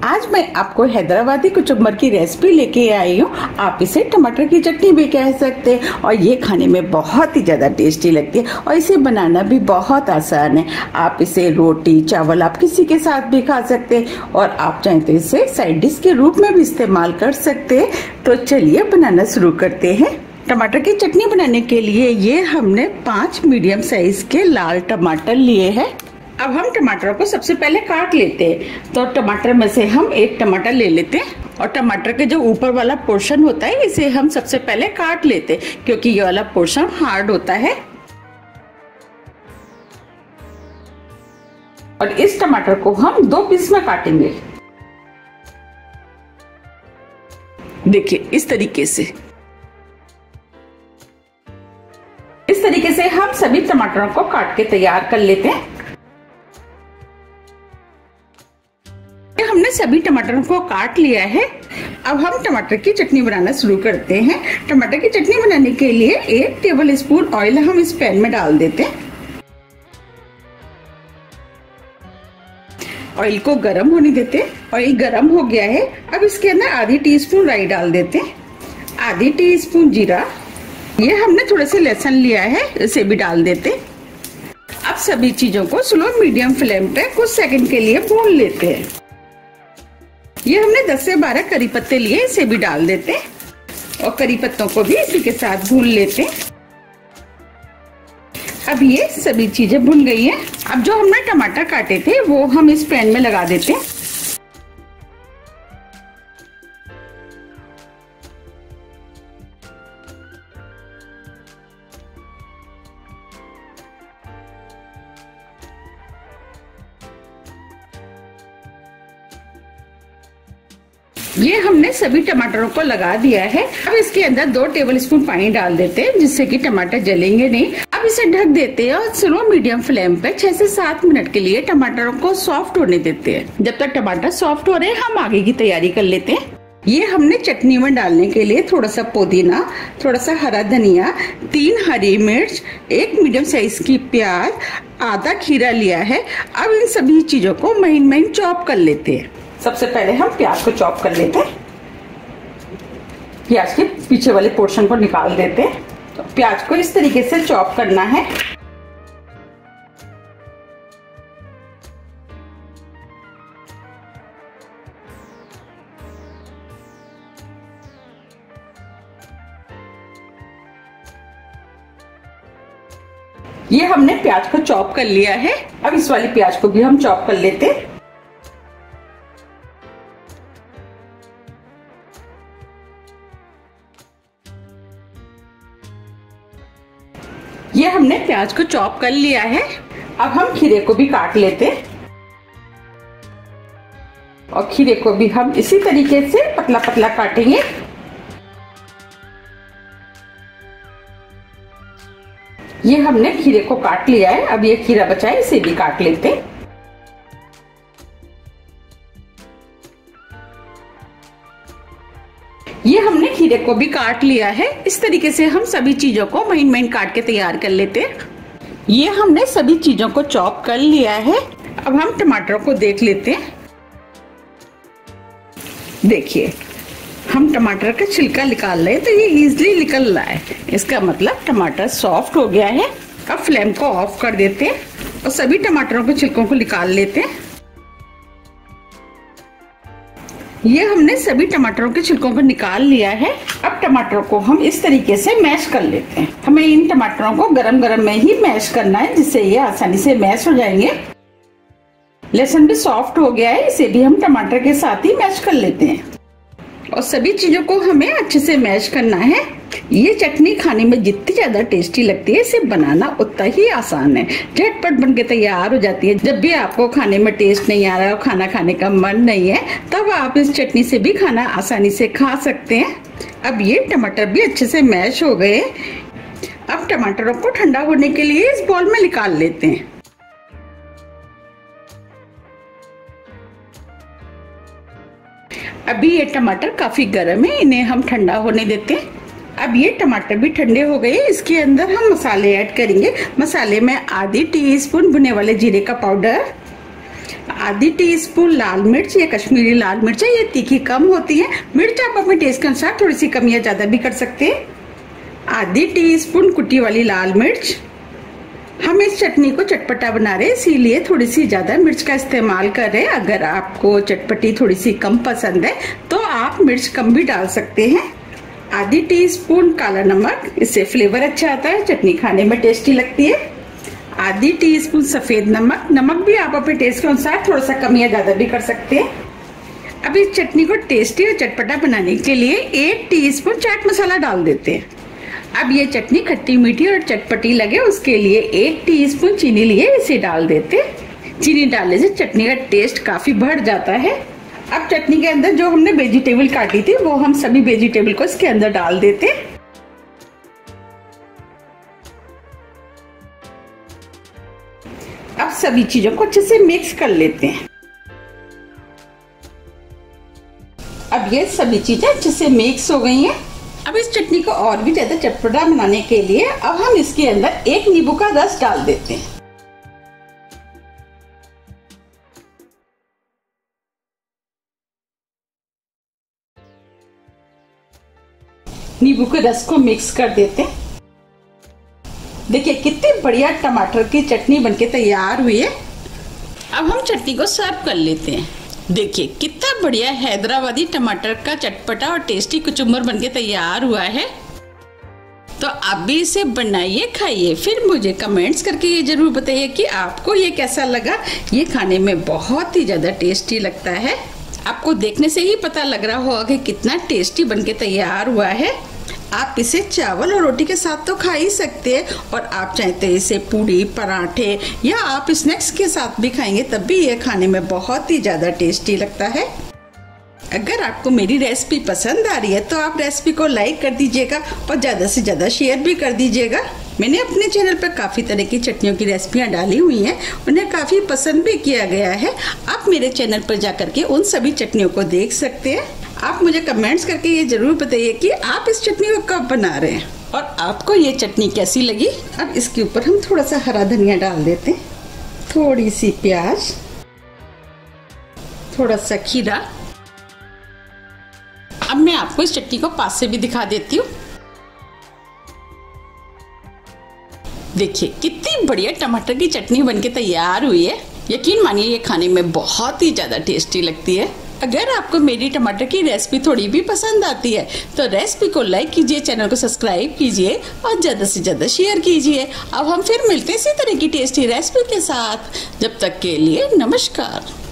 आज मैं आपको हैदराबादी कुचुम्बर की रेसिपी लेके आई हूँ। आप इसे टमाटर की चटनी भी कह सकते हैं और ये खाने में बहुत ही ज्यादा टेस्टी लगती है और इसे बनाना भी बहुत आसान है। आप इसे रोटी चावल आप किसी के साथ भी खा सकते हैं और आप चाहें तो इसे साइड डिश के रूप में भी इस्तेमाल कर सकते हैं। तो चलिए बनाना शुरू करते हैं। टमाटर की चटनी बनाने के लिए ये हमने 5 मीडियम साइज के लाल टमाटर लिए हैं। अब हम टमाटरों को सबसे पहले काट लेते हैं। तो टमाटर में से हम एक टमाटर ले लेते हैं और टमाटर के जो ऊपर वाला पोर्शन होता है इसे हम सबसे पहले काट लेते हैं क्योंकि ये वाला पोर्शन हार्ड होता है। और इस टमाटर को हम 2 पीस में काटेंगे। देखिए इस तरीके से। इस तरीके से हम सभी टमाटरों को काट के तैयार कर लेते हैं। हमने सभी टमाटरों को काट लिया है। अब हम टमाटर की चटनी बनाना शुरू करते हैं। टमाटर की चटनी बनाने के लिए 1 टेबल स्पून ऑयल हम इस पैन में डाल देते हैं। ऑयल को गरम होने देते हैं। ऑयल गरम हो गया है। अब इसके अंदर आधी टीस्पून राई डाल देते हैं, आधी टीस्पून जीरा, ये हमने थोड़े से लहसुन लिया है इसे भी डाल देते हैं। अब सभी चीजों को स्लो मीडियम फ्लेम पे कुछ सेकंड के लिए भून लेते हैं। ये हमने 10 से 12 करी पत्ते लिए, इसे भी डाल देते हैं और करी पत्तों को भी इसी के साथ भून लेते हैं। अब ये सभी चीजें भुन गई हैं। अब जो हमने टमाटर काटे थे वो हम इस पैन में लगा देते हैं। ये हमने सभी टमाटरों को लगा दिया है। अब इसके अंदर 2 टेबल स्पून पानी डाल देते हैं जिससे कि टमाटर जलेंगे नहीं। अब इसे ढक देते हैं और स्लो मीडियम फ्लेम पे 6 से 7 मिनट के लिए टमाटरों को सॉफ्ट होने देते हैं। जब तक टमाटर सॉफ्ट हो रहे हैं हम आगे की तैयारी कर लेते हैं। ये हमने चटनी में डालने के लिए थोड़ा सा पुदीना, थोड़ा सा हरा धनिया, 3 हरी मिर्च, 1 मीडियम साइज की प्याज, आधा खीरा लिया है। अब इन सभी चीजों को महीन महीन चॉप कर लेते हैं। सबसे पहले हम प्याज को चॉप कर लेते हैं। प्याज के पीछे वाले पोर्शन को निकाल देते हैं। तो प्याज को इस तरीके से चॉप करना है। ये हमने प्याज को चॉप कर लिया है। अब इस वाली प्याज को भी हम चॉप कर लेते हैं। ये हमने प्याज को चॉप कर लिया है। अब हम खीरे को भी काट लेते हैं और खीरे को भी हम इसी तरीके से पतला पतला काटेंगे। ये हमने खीरे को काट लिया है। अब ये खीरा बचा है इसे भी काट लेते हैं। ये हमने खीरे को भी काट लिया है। इस तरीके से हम सभी चीजों को महीन महीन काट के तैयार कर लेते हैं। ये हमने सभी चीजों को चॉप कर लिया है। अब हम टमाटरों को देख लेते हैं। देखिए हम टमाटर का छिलका निकाल रहे हैं तो ये इजीली निकल रहा है। इसका मतलब टमाटर सॉफ्ट हो गया है। अब फ्लेम को ऑफ कर देते हैं और सभी टमाटरों के छिलकों को निकाल लेते हैं। ये हमने सभी टमाटरों के छिलकों को निकाल लिया है। अब टमाटरों को हम इस तरीके से मैश कर लेते हैं। हमें इन टमाटरों को गरम गरम में ही मैश करना है जिससे ये आसानी से मैश हो जाएंगे। लहसुन भी सॉफ्ट हो गया है, इसे भी हम टमाटर के साथ ही मैश कर लेते हैं और सभी चीजों को हमें अच्छे से मैश करना है। ये चटनी खाने में जितनी ज्यादा टेस्टी लगती है इसे बनाना उतना ही आसान है। झटपट बन के तैयार हो जाती है। जब भी आपको खाने में टेस्ट नहीं आ रहा और खाना खाने का मन नहीं है तब आप इस चटनी से भी खाना आसानी से खा सकते हैं। अब ये टमाटर भी अच्छे से मैश हो गए। अब टमाटरों को ठंडा होने के लिए इस बाउल में निकाल लेते हैं। अभी ये टमाटर काफी गर्म है, इन्हें हम ठंडा होने देते हैं। अब ये टमाटर भी ठंडे हो गए। इसके अंदर हम मसाले ऐड करेंगे। मसाले में आधी टीस्पून भुने वाले जीरे का पाउडर, आधी टीस्पून लाल मिर्च, ये कश्मीरी लाल मिर्च है, ये तीखी कम होती है। मिर्च आप अपने टेस्ट के अनुसार थोड़ी सी कम या ज्यादा भी कर सकते हैं। आधी टीस्पून कुटी वाली लाल मिर्च। हम इस चटनी को चटपटा बना रहे हैं, इसीलिए थोड़ी सी ज्यादा मिर्च का इस्तेमाल कर रहे हैं। अगर आपको चटपटी थोड़ी सी कम पसंद है तो आप मिर्च कम भी डाल सकते हैं। आधी टीस्पून काला नमक, इससे फ्लेवर अच्छा आता है, चटनी खाने में टेस्टी लगती है। आधी टीस्पून सफेद नमक, नमक भी आप अपने टेस्ट के अनुसार थोड़ा सा कम या ज्यादा भी कर सकते हैं। अब इस चटनी को टेस्टी और चटपटा बनाने के लिए 1 टीस्पून चाट मसाला डाल देते हैं। अब ये चटनी खट्टी मीठी और चटपटी लगे उसके लिए 1 टीस्पून चीनी लिए, इसे डाल देते। चीनी डालने से चटनी का टेस्ट काफी बढ़ जाता है। अब चटनी के अंदर जो हमने वेजिटेबल काटी थी वो हम सभी वेजिटेबल को इसके अंदर डाल देते। अब सभी चीजों को अच्छे से मिक्स कर लेते हैं। अब ये सभी चीजें अच्छे से मिक्स हो गई हैं। अब इस चटनी को और भी ज्यादा चटपटा बनाने के लिए अब हम इसके अंदर 1 नींबू का रस डाल देते हैं। नींबू के रस को मिक्स कर देते हैं। देखिए कितनी बढ़िया टमाटर की चटनी बनके तैयार हुई है। अब हम चटनी को सर्व कर लेते हैं। देखिए कितना बढ़िया हैदराबादी टमाटर का चटपटा और टेस्टी कचुम्बर बनके तैयार हुआ है। तो आप भी इसे बनाइए, खाइए, फिर मुझे कमेंट्स करके ये जरूर बताइए कि आपको ये कैसा लगा। ये खाने में बहुत ही ज्यादा टेस्टी लगता है। आपको देखने से ही पता लग रहा होगा कि कितना टेस्टी बनके तैयार हुआ है। आप इसे चावल और रोटी के साथ तो खा ही सकते हैं, और आप चाहते हैं इसे पूड़ी, पराठे या आप स्नैक्स के साथ भी खाएंगे तब भी ये खाने में बहुत ही ज़्यादा टेस्टी लगता है। अगर आपको मेरी रेसिपी पसंद आ रही है तो आप रेसिपी को लाइक कर दीजिएगा और ज़्यादा से ज़्यादा शेयर भी कर दीजिएगा। मैंने अपने चैनल पर काफ़ी तरह की चटनियों की रेसिपियाँ डाली हुई हैं, उन्हें काफ़ी पसंद भी किया गया है। आप मेरे चैनल पर जा करके उन सभी चटनियों को देख सकते हैं। आप मुझे कमेंट्स करके ये जरूर बताइए कि आप इस चटनी को कब बना रहे हैं और आपको ये चटनी कैसी लगी। अब इसके ऊपर हम थोड़ा सा हरा धनिया डाल देते हैं, थोड़ी सी प्याज, थोड़ा सा खीरा। अब मैं आपको इस चटनी को पास से भी दिखा देती हूँ। देखिए कितनी बढ़िया टमाटर की चटनी बनके तैयार हुई है। यकीन मानिए ये खाने में बहुत ही ज़्यादा टेस्टी लगती है। अगर आपको मेरी टमाटर की रेसिपी थोड़ी भी पसंद आती है तो रेसिपी को लाइक कीजिए, चैनल को सब्सक्राइब कीजिए और ज़्यादा से ज़्यादा शेयर कीजिए। अब हम फिर मिलते हैं इसी तरह की टेस्टी रेसिपी के साथ। जब तक के लिए नमस्कार।